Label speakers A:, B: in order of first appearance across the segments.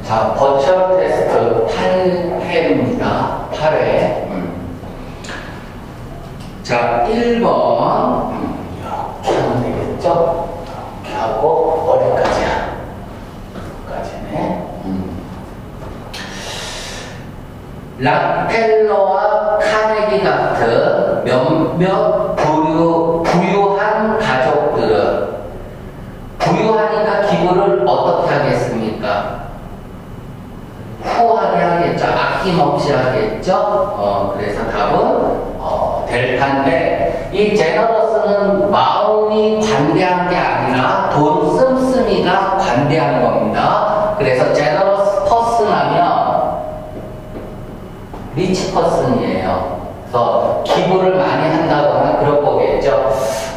A: 자, 버추얼 테스트 8회입니다. 8회. 자, 1번. 이렇게 하면 되겠죠? 이렇게 하고, 어디까지야? 여기까지네. 락펠러와 카네기 같은 몇몇 부유한 가족들은 부유하니까 기부를 어떻게 하겠습니까? 후하게 하겠죠. 아낌없이 하겠죠. 그래서 답은 델타인데, 이 제너러스는 마음이 관대한 게 아니라 돈 씀씀이가 관대한 겁니다. 그래서 제너러스 퍼슨 하면 리치 퍼슨이에요. 그래서 기부를 많이 한다거나 그럴 거겠죠.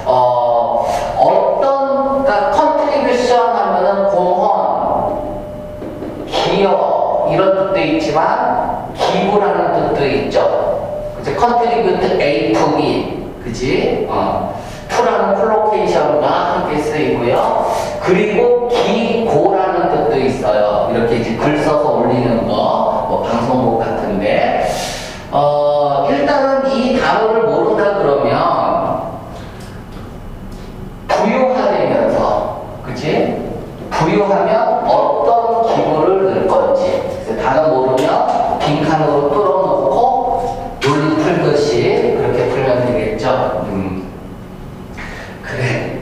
A: 그러니까 컨트리뷰션 하면은 공헌, 기여 이런 뜻도 있지만 기부라는 뜻도 있죠. 그치? 컨트리뷰트 A to B, 그지? 투라는 콜로케이션과 함께 쓰이고요. 그리고 기고라는 뜻도 있어요. 이렇게 이제 글 써서 올리는 거, 뭐 방송국 같은데. 일단은 이 단어를 모른다 그러면 부유하되면서, 그치? 부유하면 어떤 기부를 넣을 건지. 그래서 단어 모르면 빈칸으로 뚫어놓고 논리 풀듯이 그렇게 풀면 되겠죠. 그래.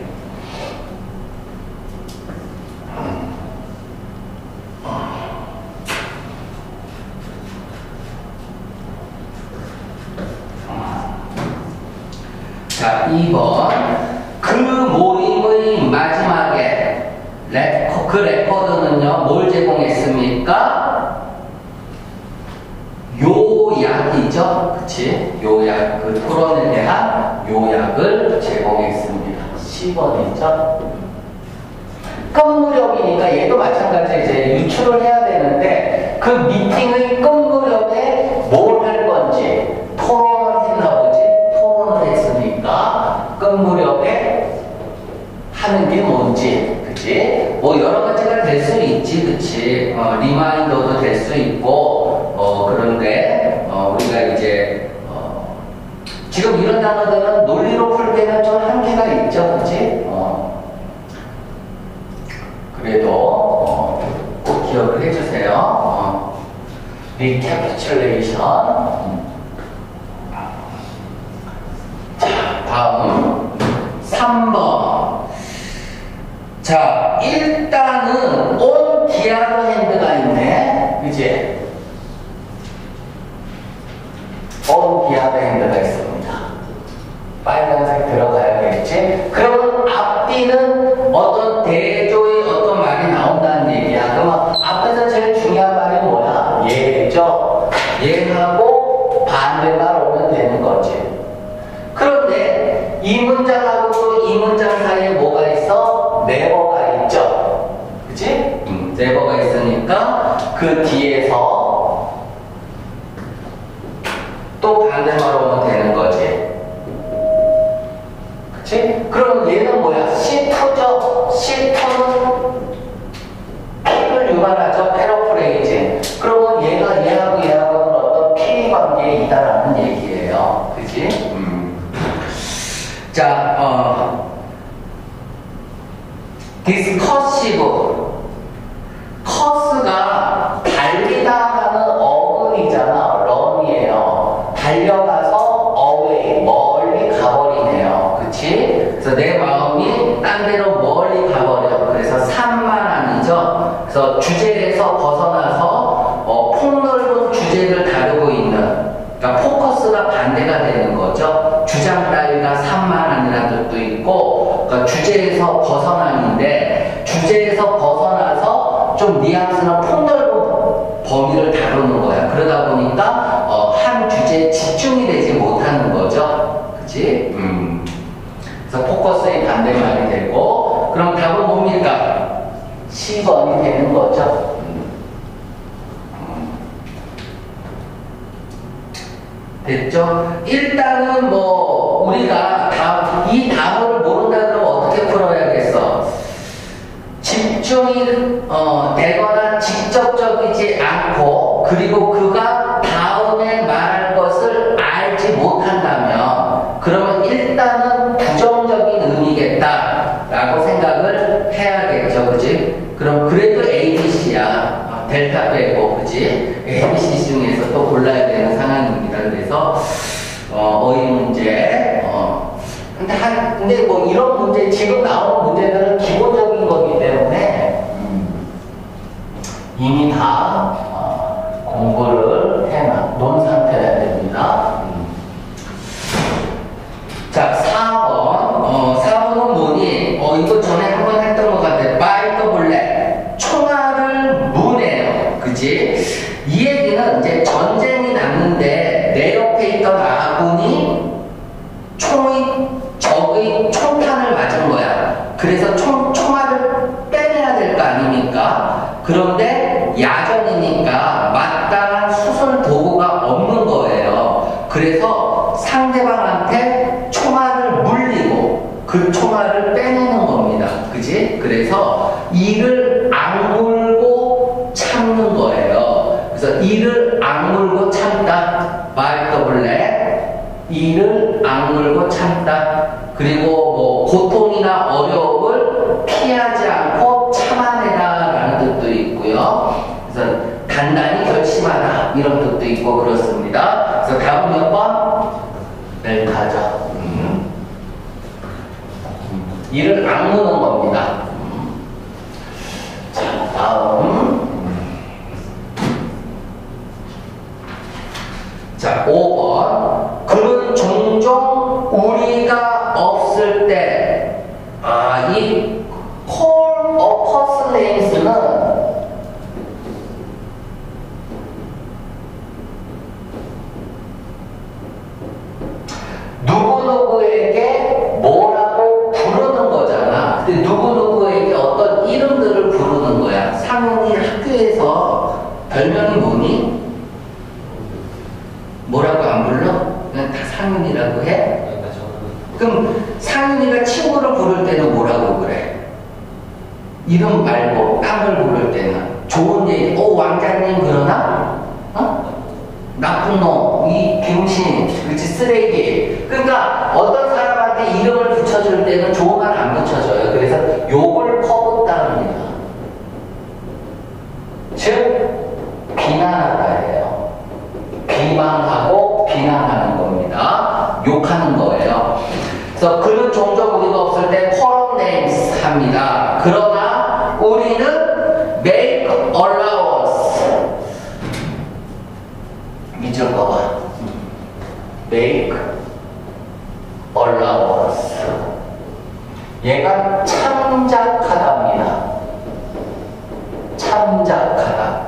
A: 자, 2번. 그 모임의 마지막에 그 레코드는요, 뭘 제공했습니까? 요약이죠. 그치? 요약. 그 토론에 대한 요약을 제공했습니다. 10번이죠. 끝무렵이니까 얘도 마찬가지로 이제 유출을 해야 되는데, 그 미팅의 끝무렵에 뭘 할 건지, 토론을 했나 보지? 토론을 했으니까, 끝무렵에 하는 게 뭔지, 그치? 뭐 여러 가지가 될 수 있지, 그치? 리마인더도 될 수 있고, 그런데, 우리가 이제, 지금 이런 단어들은 논리로 풀 때는 좀 한계가 있죠, 그치? 그래도, 꼭 기억을 해주세요. 리캡츄레이션. 자, 다음. 3번. 자, 일단은 on the other hand가 있네. 그치? on the other hand가 있습니다. 빨간색 들어가야겠지? 그러면 앞뒤는 어떤 대조의 어떤 말이 나온다는 얘기야. 그러면 앞에서 제일 중요한 말이 뭐야? 얘죠? 얘하고 반대말 오면 되는 거지. 그런데 이 문장하고 또 이 문장 사이에 뭐가 있어? 네버가 있죠. 그치? 네버가 있으니까 그 뒤에서 또 반대말 오면 되는 거지. 그치? 그럼 얘는 뭐야? C2죠? C2는 P를 유발하죠? 패러프레이징. 그러면 얘하고 어떤 P 관계에 있다라는 얘기예요. 그치? 자, discursive. 커스가 달리다라는 어근이잖아. run이에요. 달려가서 away, 멀리 가버리네요. 그치? 그래서 내 마음이 딴 데로 멀리 가버려. 그래서 산만함이죠. 그래서 주제에서 벗어나서 폭넓은 주제를 다루고 있는, 그러니까 포커스가 반대가 되는 거죠. 주장 따위가 산만함이라는 뜻도 있고, 그러니까 주제에서 벗어나는데, 주제에서 벗어나서 좀 뉘앙스는 폭넓은 범위를 다루는 거야. 그러다 보니까 한 주제에 집중이 되지 못하는 거죠. 그치? 그래서 포커스의 반대말이 되고, 그럼 답은 뭡니까? 10번이 되는 거죠. 됐죠? 일단은 뭐 우리가 이 단어를 모른다 그러면 어떻게 풀어야겠어? 집중이 되거나 직접적이지 않고 그리고 그가 다음에 말할 것을 알지 못한다면 그러면 일단은 부정적인 의미겠다라고 생각을 해야겠죠. 그지? 그럼 그래도 ABC야. 델타 빼고, 그지? ABC 중에서 또 골라야 되는 상황입니다. 그래서 어휘 문제. 근데 뭐 이런 문제, 지금 나오는 문제들은 기본적인 거기 때문에 이미 다 공부를 해놓은 상태가 됩니다. 자, 4번. 4번은 뭐니? 이거 전에 한번 했던 것 같아. 바이 더 블랙. 총알을 무네요. 그지? 이 얘기는 이제 전쟁이 났는데 내 옆에 있던 아군이 적의 총탄을 맞은 거야. 그래서 총알을 빼내야 될 거 아닙니까? 그런데 야전이니까 마땅한 수술 도구가 없는 거예요. 그래서 상대방한테 총알을 물리고 그 총알을 빼내는 겁니다. 그지? 그래서 이를 악물고 참는 거예요. 그래서 이를 악물고 참다. 바이 더 블랙. 이를 악물고 참다. 그리고 뭐 고통이나 어려움을 피하지 않고 참아내다라는 뜻도 있고요. 그래서 단단히 결심하다 이런 뜻도 있고 그렇습니다. 그래서 다음 몇 번? 델타죠. 이를 악무는 겁니다. 자, 다음. 자, 5번. 그는 종종 우리가 없을 때, 이 call of personames는 누구누구에게 뭐라고 부르는 거잖아. 근데 누구누구에게 어떤 이름들을 부르는 거야. 상훈이 학교에서 별명이 뭐니? 뭐라고 안 불러? 그냥 다 상윤이라고 해? 그럼 상윤이가 친구를 부를 때는 뭐라고 그래? 이름 말고 땀을 부를 때는 좋은 얘기, 왕자님 그러나? 나쁜 놈, 이 병신, 그치 쓰레기. 그러니까 어떤 사람한테 이름을 붙여줄 때는 좋은 말 안 붙여줘요. 그래서 욕을 퍼붓다합니다. 즉 비난하다예요. 비방하고 비난하는 겁니다. 욕하는 거예요. 그래서 그는 종종 우리가 없을 때 call names 합니다. 그러나 우리는 make allowance. 밑줄 거봐. make allowance. 얘가 참작하답니다. 참작하다.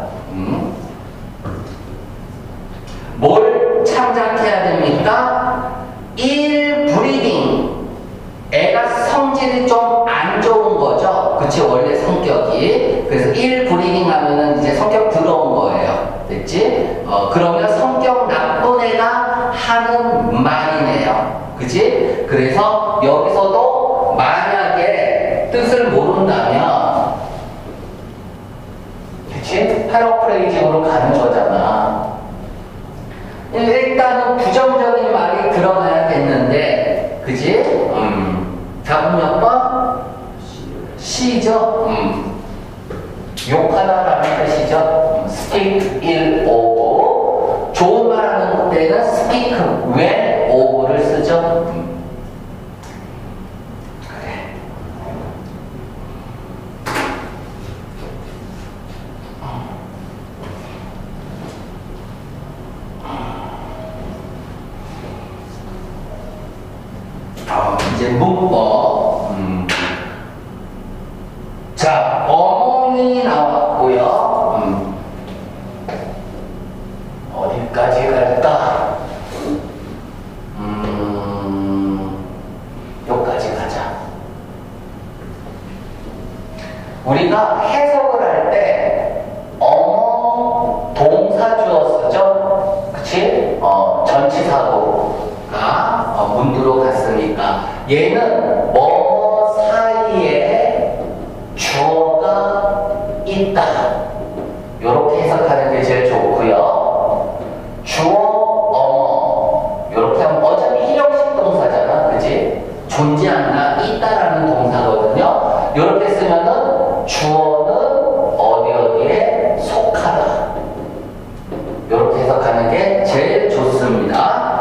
A: 뭘 참작해야 됩니까? 일브리딩. 애가 성질이 좀 안 좋은 거죠. 그치? 원래 성격이. 그래서 일브리딩 하면은 이제 성격 더러운 거예요. 됐지? 그러면 성격 나쁜 애가 하는 말이네요. 그치? 그래서 여기서도 만약에 뜻을 모른다면, 그치? 패러프레이징으로 가는 거잖아. 일단은 부정적인 말이 들어가야겠는데, 그지? 다음 몇 번? C죠? 욕하다라는 뜻이죠. speak ill of. 좋은 말 하는 때는 speak well of를 쓰죠. 그래. 이제 문법. 자, 어몽이 나왔고요. 어디까지 갈까? 여기까지 가자. 우리가 해석을 할 때 어몽 동사 주어 쓰죠? 그치? 전치사고가 문두로 갔으니까 얘는 뭐 사이에 주어가 있다. 요렇게 해석하는 게 제일 좋고요. 주어, 어머 요렇게 하면 어차피 일형식 동사잖아, 그지? 존재한다, 있다라는 동사거든요. 요렇게 쓰면은 주어는 어디 어디에 속하다. 요렇게 해석하는 게 제일 좋습니다.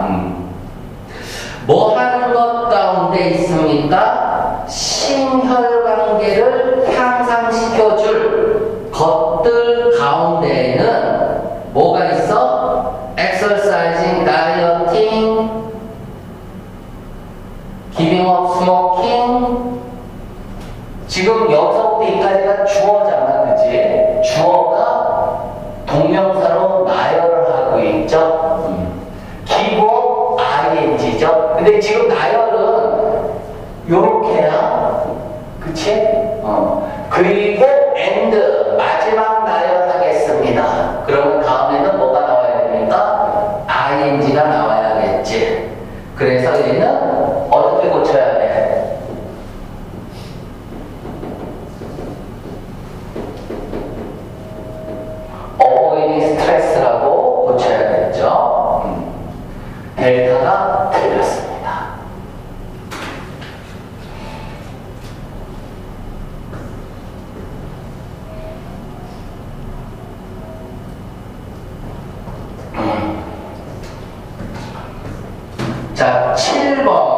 A: 뭐 하는 것 가운데 있습니까? 심혈관계를 향상시켜줄 것들 가운데에는 뭐가 있어? exercising, dieting, giving up smoking. 지금 여기서부터 이까지가 주어잖아, 그치? 주어가 동명사로 나열을 하고 있죠. give up ing죠. 근데 지금 나열은 요렇게야, 그치? 그리고 and 마지막 나열하겠습니다. 그러면 다음에는 뭐가 나와야 됩니까? ing가 나와야겠지. 그래서 얘는 어떻게 고쳐야 돼? avoid stress라고 고쳐야겠죠. 델타가 틀렸습니다. 자, 7번.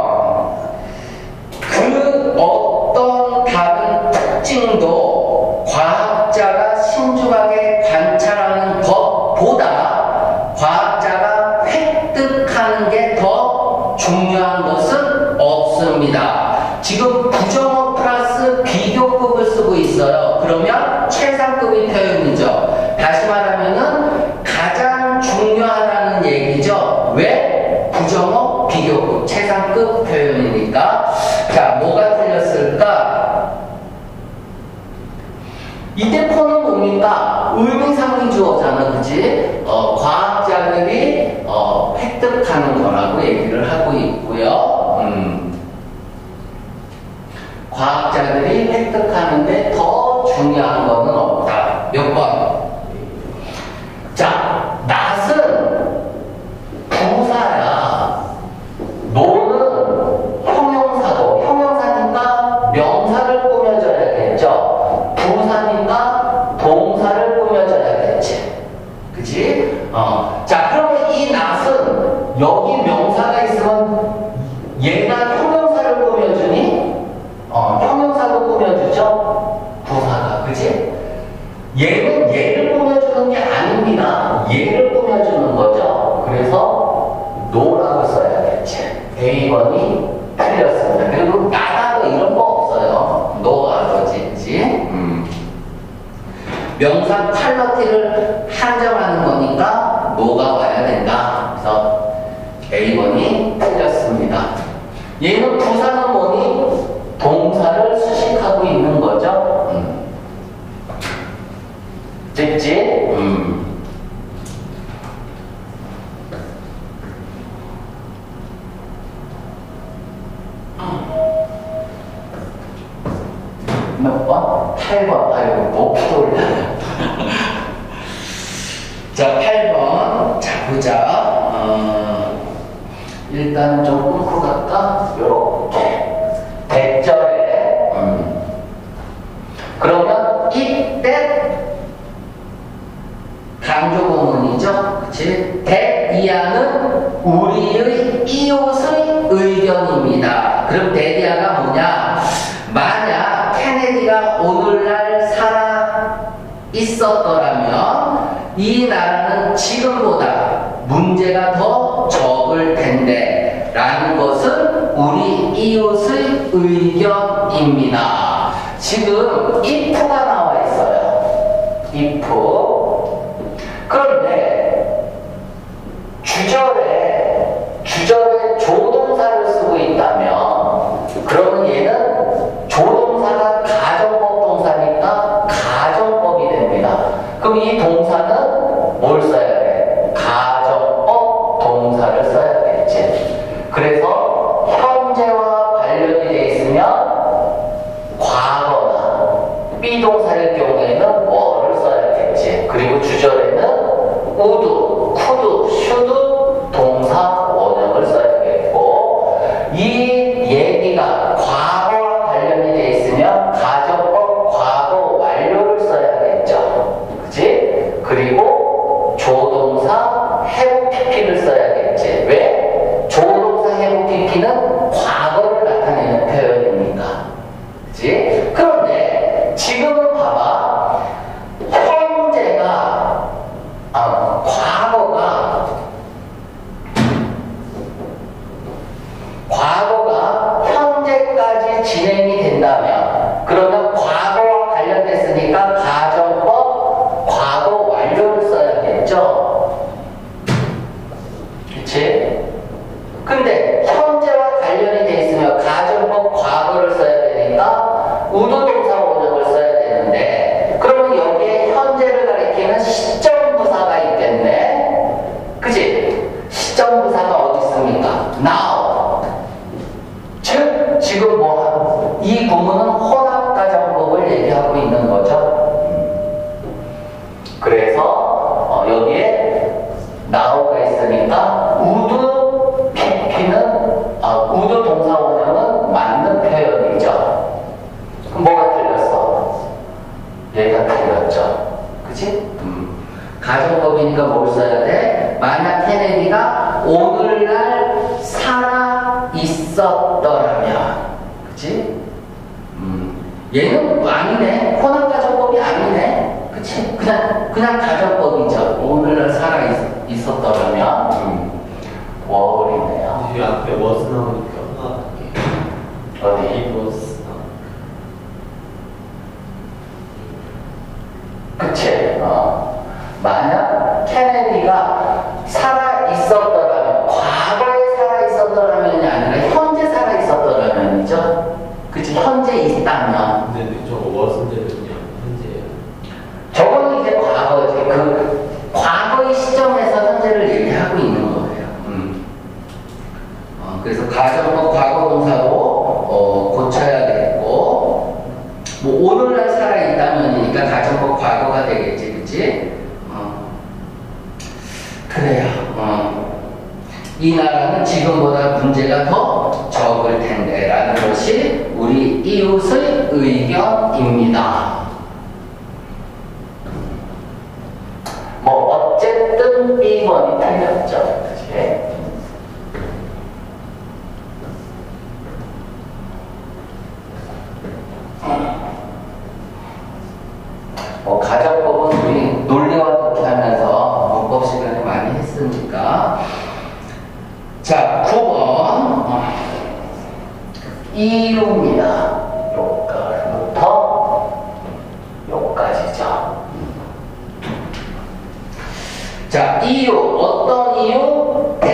A: 그 어떤 다른 특징도 과학자가 신중하게 관찰하는 것보다 과학자가 획득하는 게 더 중요한 것은 없습니다. 지금 부정어 플러스 비교급을 쓰고 있어요. 그러면 최상급의 표현이죠. 다시 말하면은 가장 중요하다는 얘기죠. 왜? 부정어 비교급 최상급 표현이니까. 자, 뭐가 틀렸을까? 이때 포는 뭡니까? 의미상의 주어잖아, 그치? 과학자들이 획득하는 거라고 얘기를 하고 있고요. 과학자들이 획득하는데 더 중요한 거는 없다. 몇 번? 자, 낫은 부사야. 노는 형용사고, 형용사니까 명사를 꾸며줘야겠죠. 부사니까 동사를 꾸며줘야겠지. 그치? 자, 그러면 이 낫은 여기 명사가 있으면 얘가 형용사를 꾸며주니? 형용사도 꾸며주죠? 부사가. 그치? 얘는 얘를 꾸며주는 게 아닙니다. 얘를 꾸며주는 거죠. 그래서 노라고 써야겠지. A번이 틀렸습니다. 그리고 나다도 이런 거 없어요. 노아더지지. 명사 퀄리티를 한정하는 거니까 노가 와야 된다. 그래서 A번이 틀렸습니다. 얘는 부사는 뭐니? 동사를 수식하고 있는 거죠. 됐지? 몇 번? 8번. 아이고, 높이도 올려요. 자, 8번. 자, 보자. 일단 좀 끊고 갈까? 요렇게. 대절에. 그러면 이때 강조 구문이죠. 그치? 대디아는 우리의 이웃의 의견입니다. 그럼 대디아가 뭐냐? 만약 케네디가 오늘날 살아 있었더라면 이 나라는 지금보다 문제가 더 적을 텐데 라는 것은 우리 이웃의 의견입니다. 지금 if가 나와 있어요. if. 그런데 주절에 조동사를 쓰고 있다면 그러면 얘는 조동사가 가정법 동사니까 가정법이 됩니다. 그럼 이 동사는 뭘 써야 돼? 가정법 동사를 써야겠지. 그래서 현재와 관련이 돼 있으면 과거나 비동사일 경우에는 뭐를 써야겠지. 그리고 있었죠. 그치? 가정법이니까 뭘 써야 돼? 만약 케네디가 오늘날 살아 있었더라면, 그치? 얘는 아니네. 코난 가정법이 아니네. 그치? 그냥 가정법이죠. 오늘날 살아 있었더라면, 월이네요.
B: 이 앞에 was 나오니까
A: 어디?
B: it was
A: 그치? 만약 케네디가 살아 있었더라면, 과거에 살아 있었더라면이 아니라 현재 살아 있었더라면이죠. 그치? 현재 있다면.
B: 근데 저거 was인데는 그냥 현재예요.
A: 저거는 이제 과거지. 그 과거의 시점에서 현재를 얘기하고 있는 거예요. 그래서 가정법 과거동사도 고쳐야겠고, 뭐 오늘날 살아 있다면이니까 가정법 과거가 되겠지, 그치? 그래요. 이 나라는 지금보다 문제가 더 적을 텐데 라는 것이 우리 이웃의 의견입니다. 뭐 어쨌든 B번이 틀렸죠. 그치? 가정법은 우리 논리와 독해하면서 문법 시간에 많이 했으니까. 자, 9번 이유입니다. 요까지부터 요까지죠. 자, 이유. 어떤 이유?